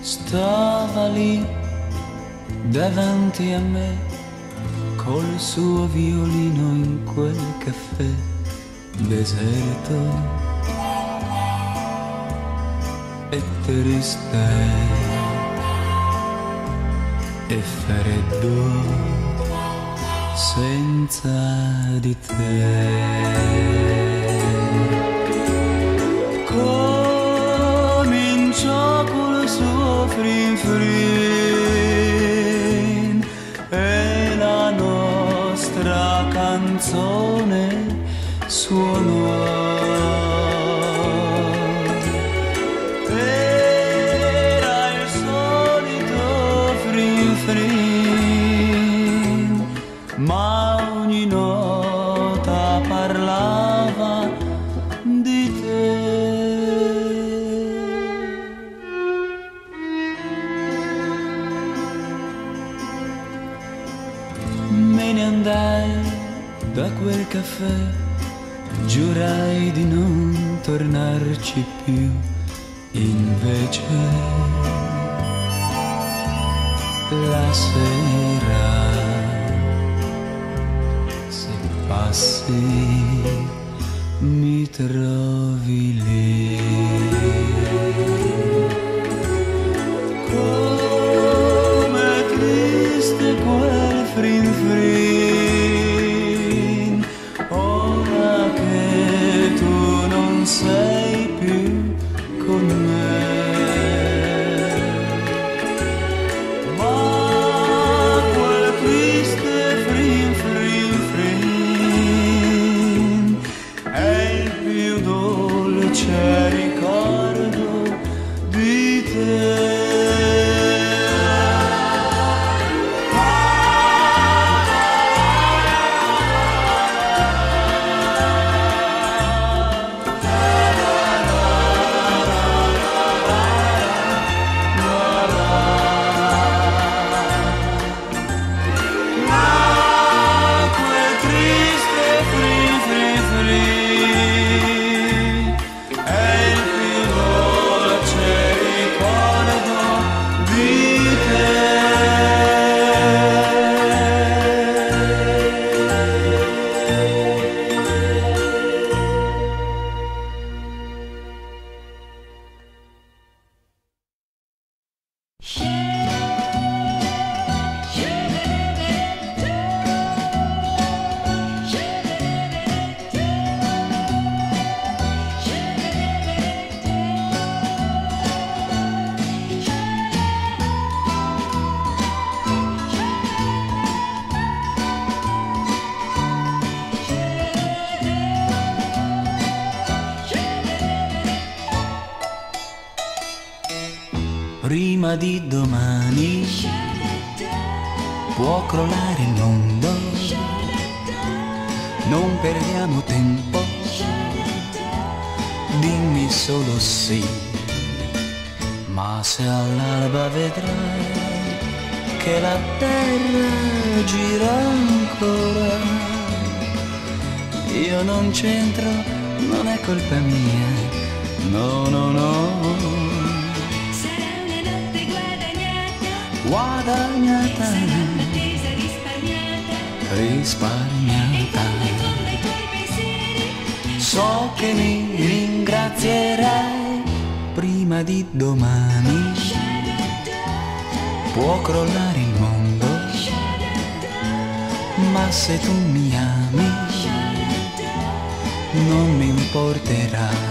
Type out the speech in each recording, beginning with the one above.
stava lì davanti a me col suo violino in quel caffè deserto e triste e freddo senza di te. Cominciò col suo frin frin e la nostra canzone suonò. Era il solito frin frin, ma ogni nota parlava di te. Me ne andai da quel caffè, giurai di non tornarci più, invece la sera, se passi mi trovi lì. Come triste quel frin frin, ora che tu non sei più con me. Ma quel triste frin frin frin è il più dolce ricordo di te. Prima di domani può crollare il mondo, non perdiamo tempo, dimmi solo sì. Ma se all'alba vedrai che la terra gira ancora, io non c'entro, non è colpa mia, no, no, no. Guadagnata, attesa risparmiata, e con i tuoi pensieri so che mi ringrazierai. Prima di domani può crollare il mondo, ma se tu mi ami non mi importerà.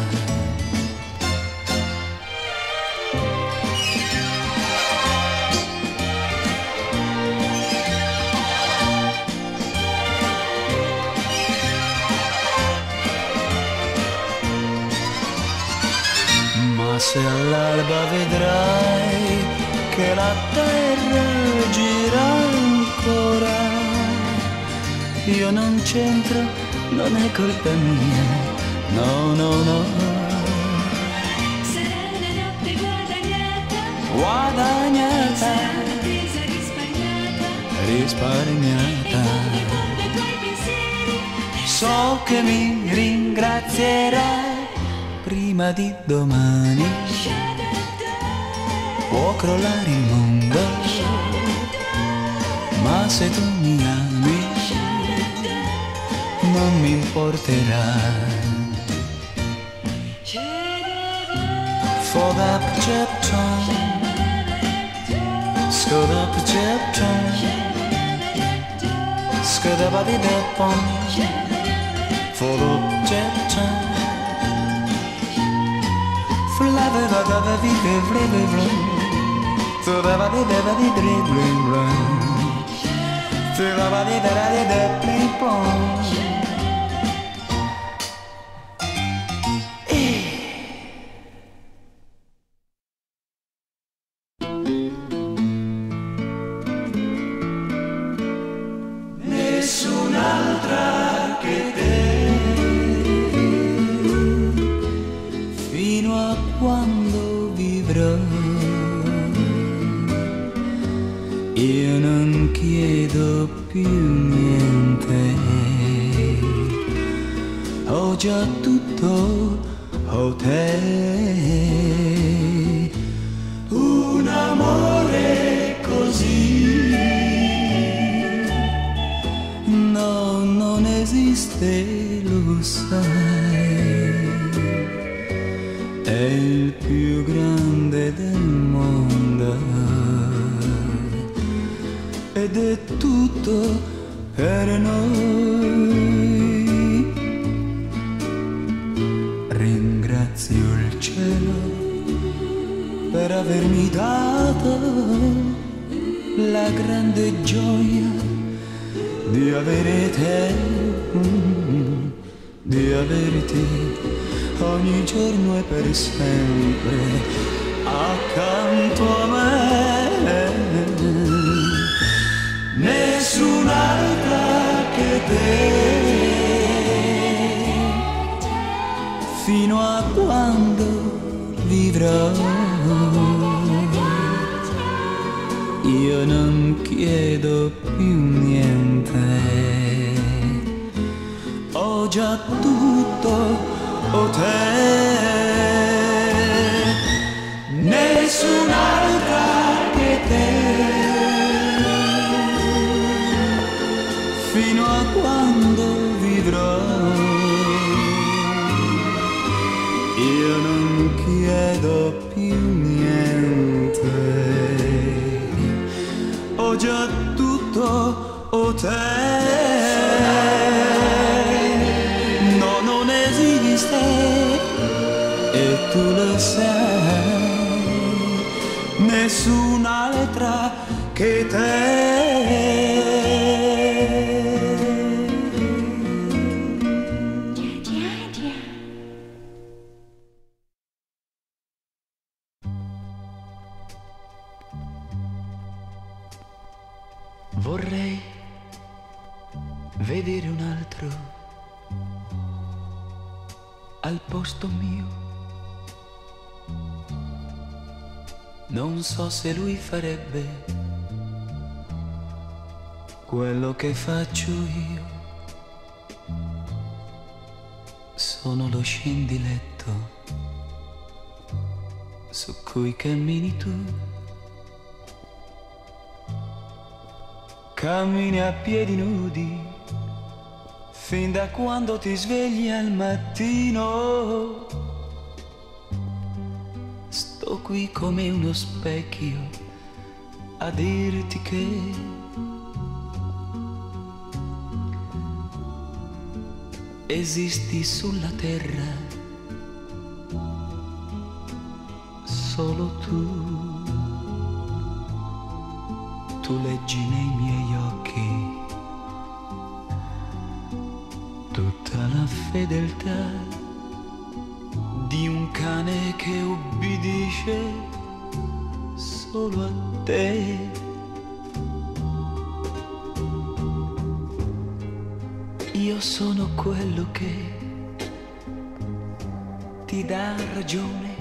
Ma se all'alba vedrai che la terra gira ancora, io non c'entro, non è colpa mia, no, no, no. sarà una notte guadagnata, Guadagnata, sarà un'attesa risparmiata risparmiata, e con i tuoi pensieri so che mi ringrazierai. Prima di domani può crollare il mondo, ma se tu mi ami non mi importerà. For the Egyptian, scoot up Egyptian, scoot up the Egyptian, for the Egyptian. Flavor the vida, flavor, so the vida, the dream, feel the vida, the ping-pong. Nessun'altra che te, fino a quando vivrò. Io non chiedo più niente, ho già tutto, ho te. Un amore così no, non esiste, lo sai, è il più grande del mondo ed è tutto per noi. Ringrazio il cielo per avermi dato la grande gioia di avere te, di averti ogni giorno e per sempre accanto a me. Nessun'altra che te, fino a quando vivrò. Io non chiedo più niente, ho già tutto, ho te. Nessun'altra che te, fino a quando vivrò. Io non chiedo più niente, ho già tutto, ho te. No, non esiste e tu lo sai, nessun'altra che te. Vorrei vedere un altro al posto mio. Non so se lui farebbe quello che faccio io. Sono lo scendiletto su cui cammini tu. Cammini a piedi nudi fin da quando ti svegli al mattino. Sto qui come uno specchio a dirti che esisti sulla terra solo tu. Tu leggi nei miei occhi tutta la fedeltà di un cane che ubbidisce solo a te. Io sono quello che ti dà ragione,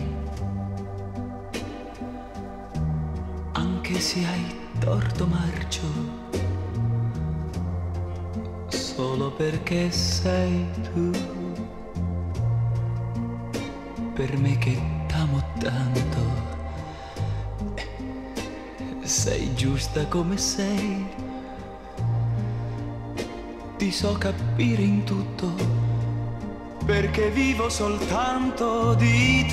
anche se hai torto marcio, solo perché sei tu, per me che t'amo tanto sei giusta come sei, ti so capire in tutto, perché vivo soltanto di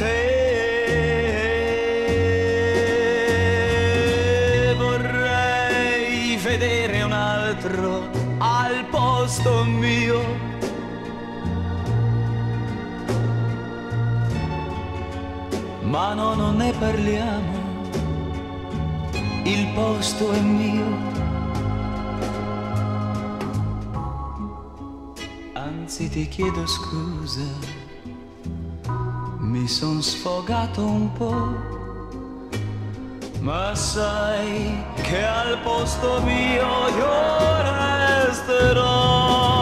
te. Vorrei vedere un altro al posto mio, ma no, non ne parliamo, il posto è mio. Anzi ti chiedo scusa, mi son sfogato un po', ma sai che al posto mio io resterò.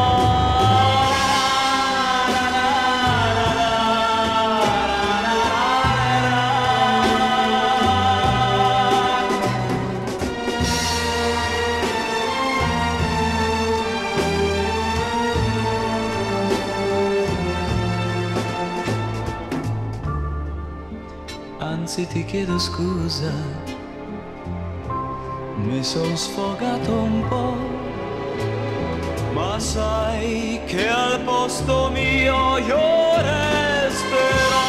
Anzi ti chiedo scusa, mi son sfogato un po', ma sai che al posto mio io resterò.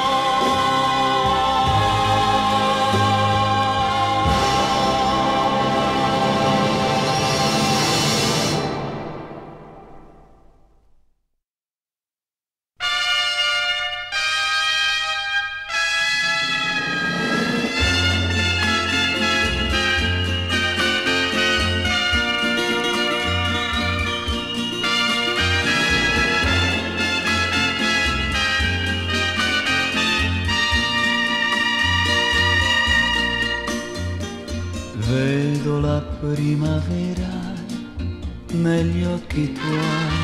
Vedo la primavera negli occhi tuoi,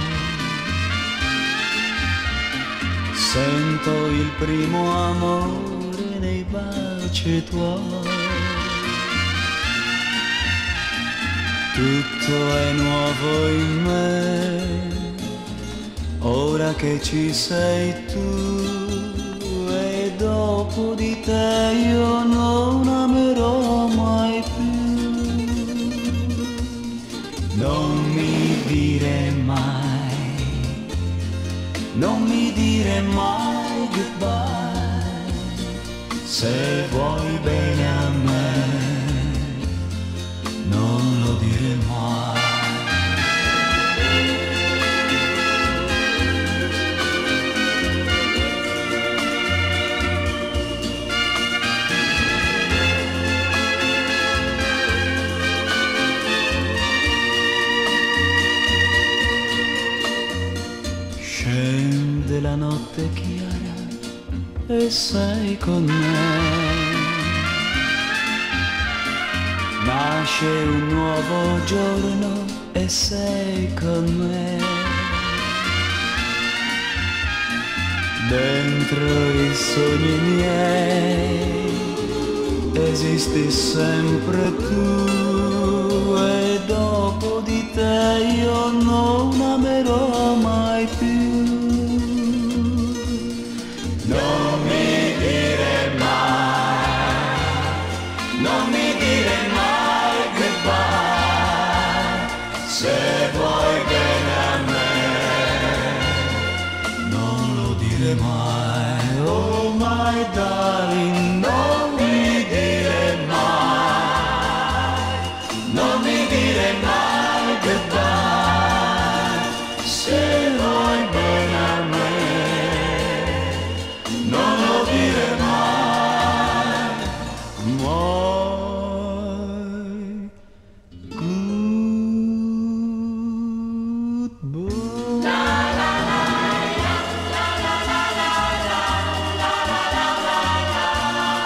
sento il primo amore nei baci tuoi. Tutto è nuovo in me, ora che ci sei tu, e dopo di te io non amerò mai più. Non mi dire mai, non mi dire mai goodbye, se vuoi bene a me, non lo dire mai. Scende la notte chiara e sei con me, nasce un nuovo giorno e sei con me. Dentro i sogni miei esisti sempre tu, e dopo di te io non amerò mai più. Non mi dire mai, non mi dire mai goodbye, se vuoi bene a me, non lo dire mai. Oh my darling, non mi dire mai, non mi dire mai goodbye, se vuoi bene a me, non lo dire mai. Goodbye.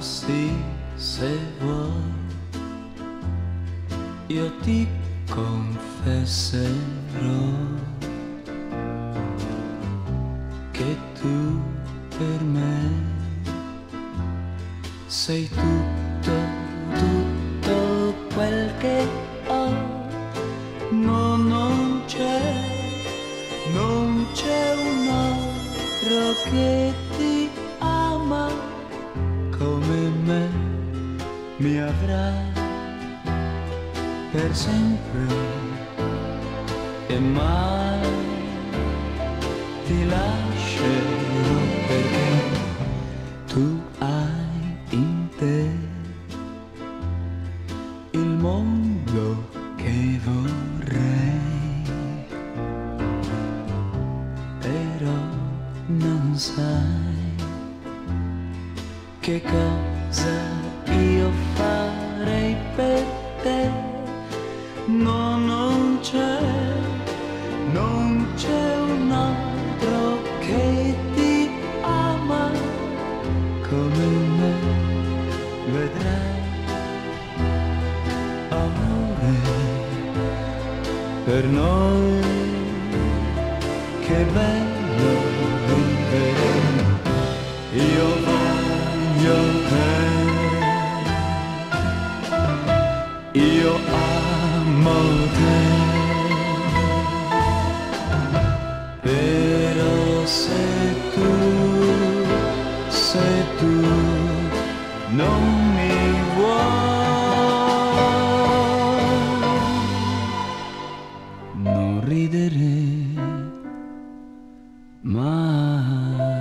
sì, se vuoi, io ti confesserò che tu per me sei tutto, tutto quel che ho. No, non c'è un altro che ti ama come me, mi avrai per sempre e mai ti lascerò, perché tu hai in te il mondo che vorrei, però non sai che cosa io farei per te. No, non c'è un altro che ti ama come me, vedrai, amore, per noi che bello vivere. Io voglio te, io amo te, però se tu non mi vuoi, non ridere mai.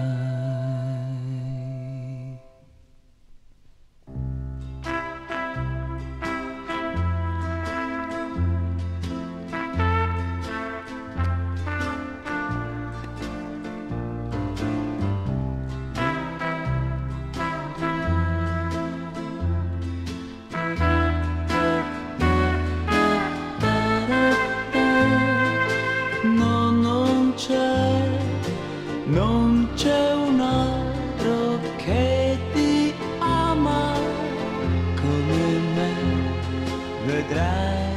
Non c'è un altro che ti ama come me, vedrai,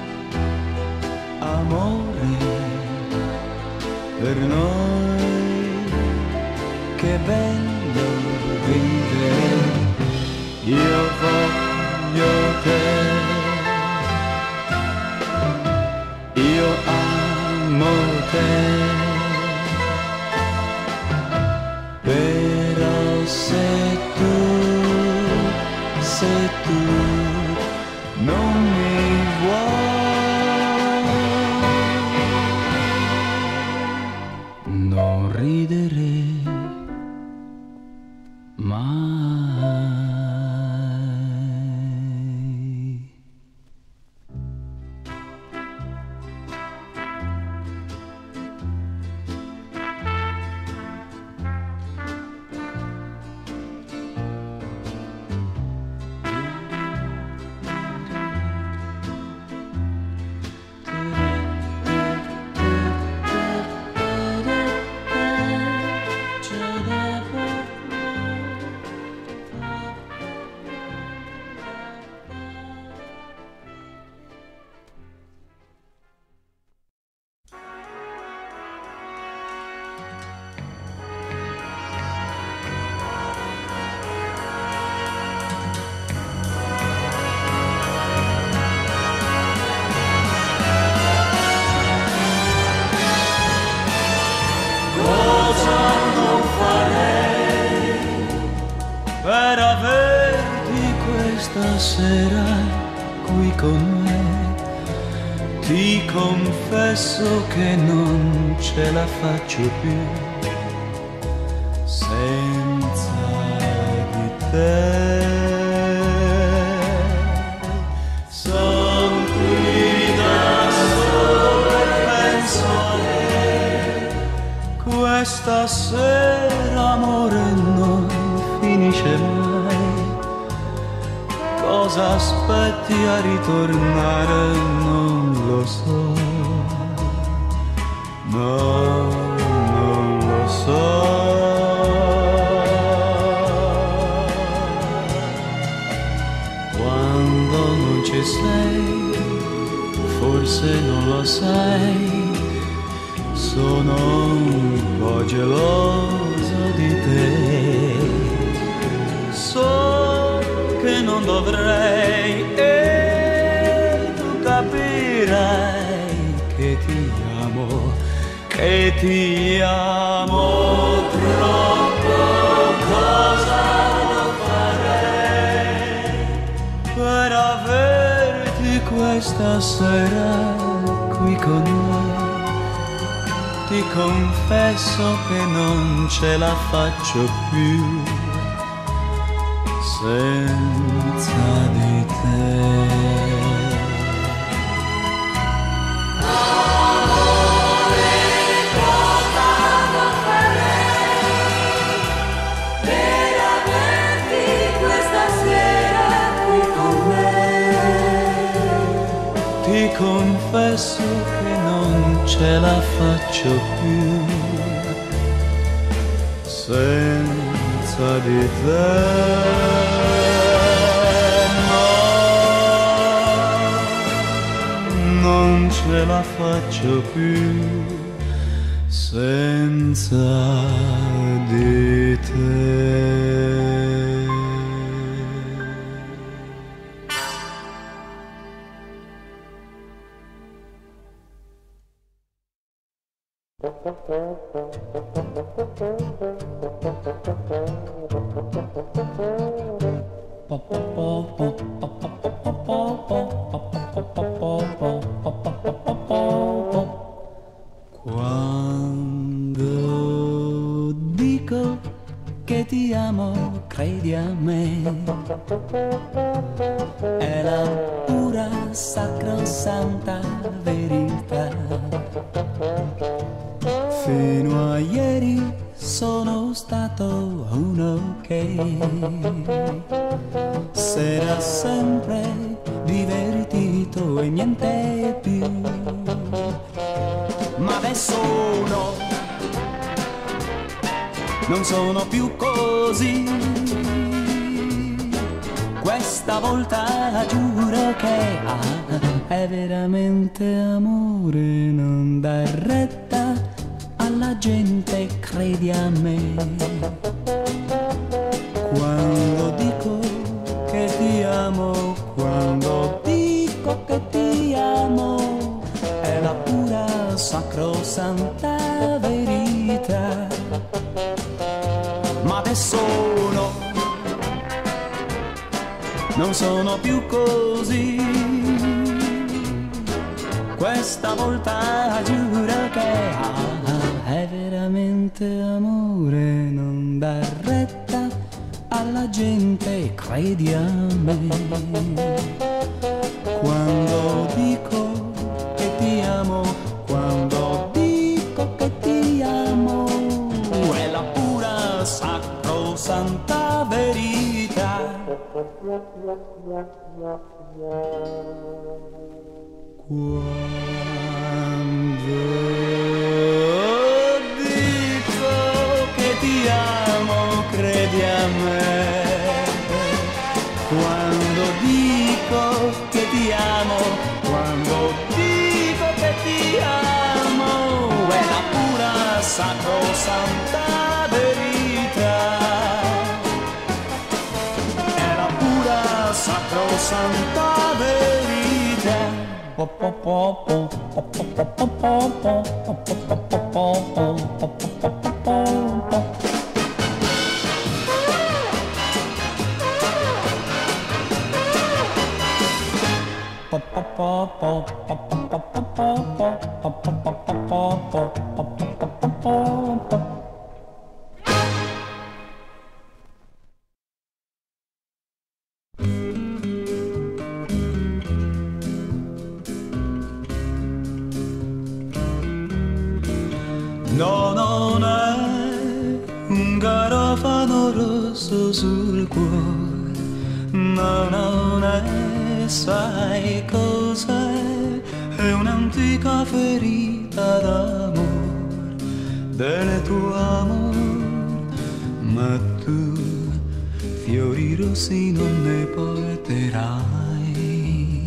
amore, per noi che bello vivere. Io voglio te, io amo te, però se tu non mi vuoi, non ridere mai. Per averti questa sera qui con me, ti confesso che non ce la faccio più senza di te. Son qui da solo e penso a te, questa sera amore non finisce mai. Cosa aspetti a ritornare? Non lo so. No, non lo so. non ci sei, forse non lo sai, sono un po' geloso di te. So che non dovrei e tu capirai che ti amo troppo. Cosa non farei per averti questa sera qui con me? Ti confesso che non ce la faccio più senza di te. Ti confesso che non ce la faccio più senza di te. No, non ce la faccio più senza di te. Quando dico che ti amo, credi a me, è la pura sacrosanta verità. Fino a ieri sono stato uno che s'era sempre divertito e niente più. Ma adesso no, non sono più così. Questa volta giuro che è veramente amore, non dar retta alla gente, credi a me. Quando dico che ti amo, quando dico che ti amo, è la pura sacrosanta verità. Ma adesso no, non sono più così. Questa volta giuro che è veramente amore, non dar retta alla gente, credi a me. Quando dico che ti amo, quando dico che ti amo, è la pura sacrosanta verità. Quando dico che ti amo, credi a me. Quando dico che ti amo, quando dico che ti amo, è la pura sacrosanta verità. È la pura sacrosanta verità. No, non è un garofano rosso sul cuore, no, non è, sai cos'è? È un'antica ferita d'amore, del tuo amore, ma tu fiori rossi non ne porterai.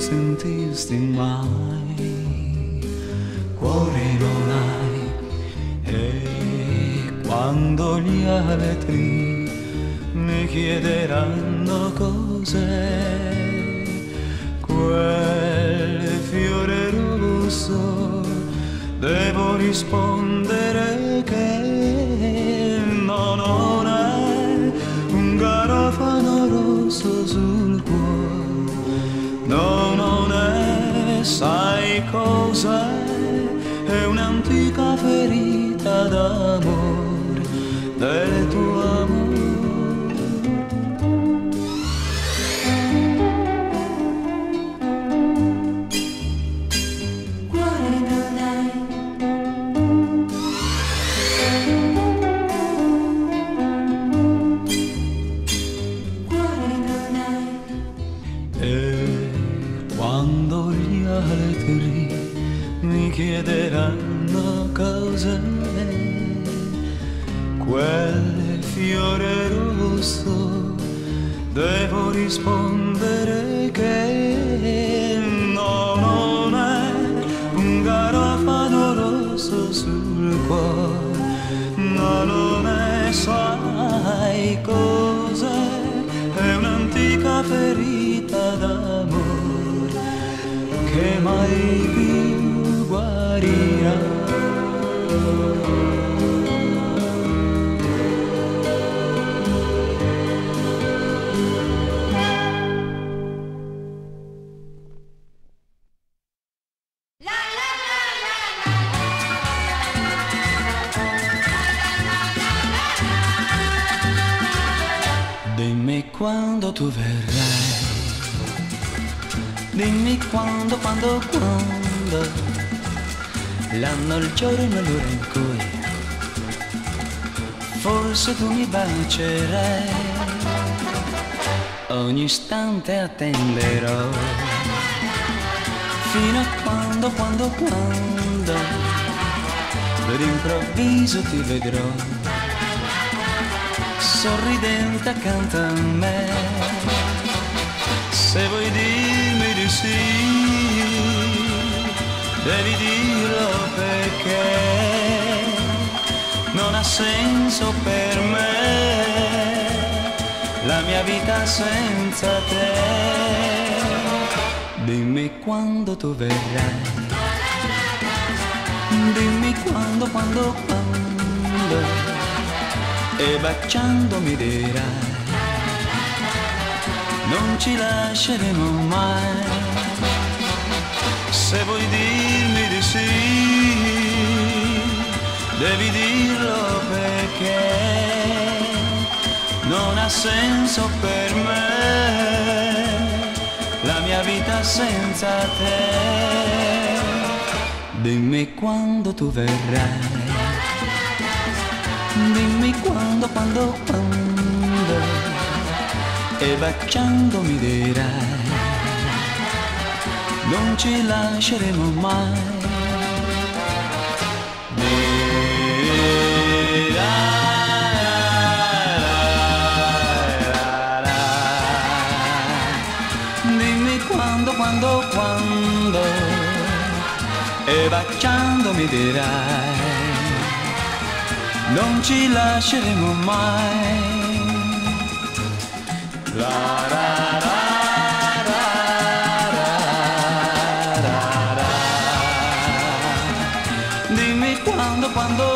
sentisti mai, cuore non hai. E quando gli altri mi chiederanno cos'è quel fiore rosso, devo rispondere che no, non è un garofano rosso sul cuore, no, non è, sai cos'è? È un'antica ferita d'amore, del tuo amore. Cuore non hai. Cuore non hai. E quando gli altri mi chiederanno cos'è quel fiore rosso, devo rispondere che no, non è un garofano rosso sul cuore, no, non è, sai cos'è? È un'antica ferita d'amore che mai più guarirà. Dimmi quando tu verrai, dimmi quando, l'anno, il giorno e l'ora in cui forse tu mi bacerai. Ogni istante attenderò fino a quando d'improvviso ti vedrò sorridente accanto a me. Se vuoi dirmi di sì, devi dirlo perché non ha senso per me la mia vita senza te. Dimmi quando tu verrai, dimmi quando, e baciandomi dirai non ci lasceremo mai. Se vuoi dirmi di sì, devi dirlo perché non ha senso per me la mia vita senza te. Dimmi quando tu verrai, dimmi quando, e baciandomi dirai non ci lasceremo mai. Dimmi quando, e baciandomi dirai non ci lasceremo mai. La ra ra ra ra ra ra. Dimmi quando,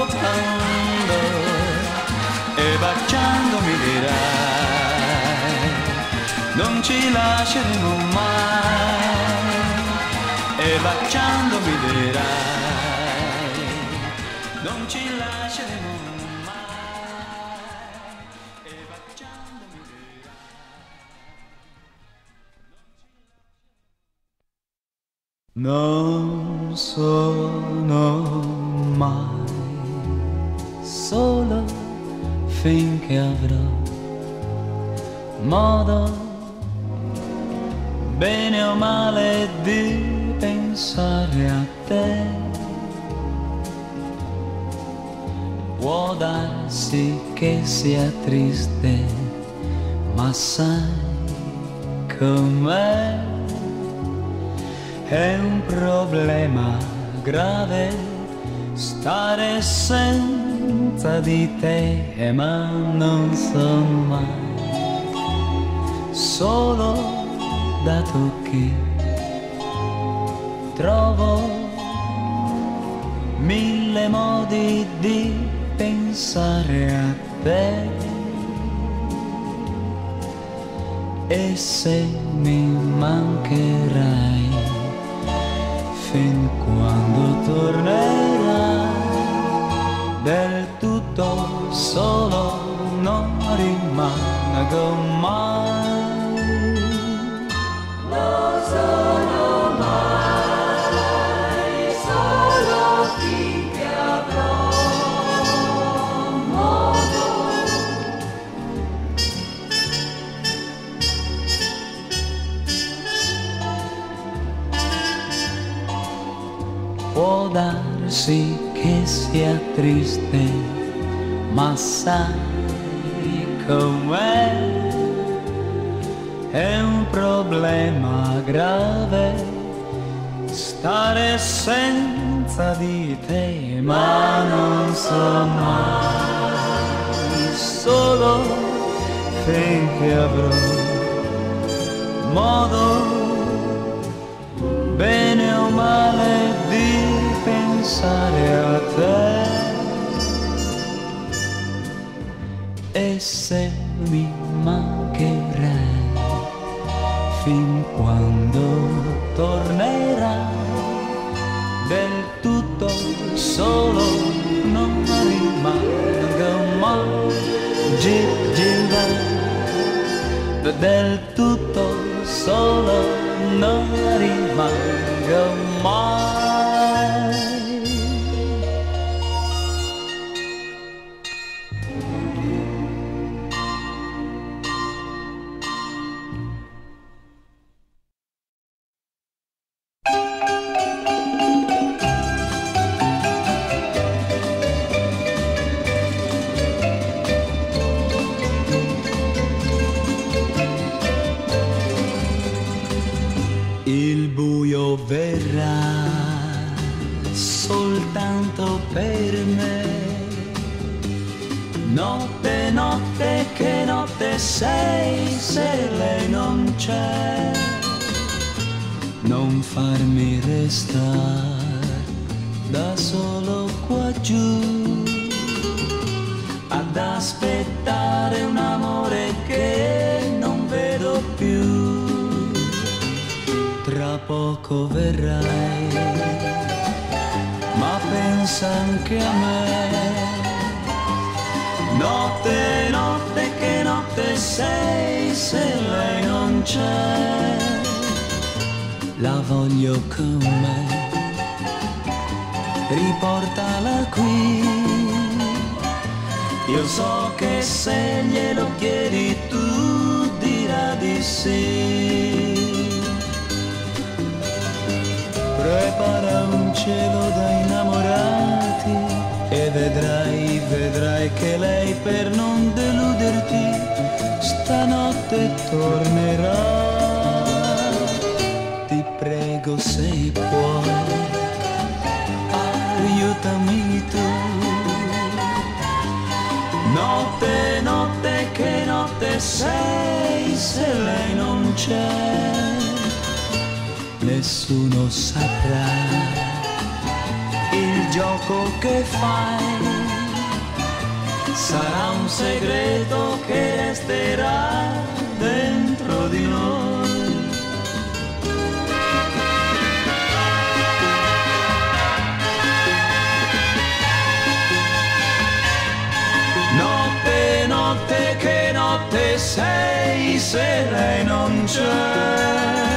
e baciandomi dirai non ci lasceremo mai. E baciandomi dirai non ci lasceremo mai. E baciandomi dirai. Non sono mai solo finché avrò modo, bene o male, di pensare a te. Può darsi che sia triste, ma sai com'è? È un problema grave stare senza di te, ma non sono mai solo, dato che trovo mille modi di pensare a te. E se mi mancherai fin quando tornerai, del tutto solo non rimango mai. Lo sono mai, solo finché avrò modo. Può darsi che sia triste, ma sai com'è? È un problema grave stare senza di te, ma non so mai, solo finché avrò modo, bene o male, di pensare a te. E se mi mancherai fin quando tornerai, del tutto solo non rimango mai. Del tutto solo non rimango mai. Il buio verrà soltanto per me. Notte, notte, che notte sei se lei non c'è. Non farmi restare da solo qua giù ad aspettare un amore che non vedo più. Tra poco verrai, ma pensa anche a me. Notte, notte, che notte sei se lei non c'è. La voglio con me, riportala qui. Io so che se glielo chiedi tu dirà di sì. Prepara un cielo da innamorati e vedrai, vedrai che lei, per non deluderti, stanotte tornerà. Ti prego, se puoi, aiutami tu. Notte, notte, che notte sei se lei non c'è. Nessuno saprà il gioco che fai, sarà un segreto che resterà dentro di noi. Notte, notte, che notte sei se lei non c'è.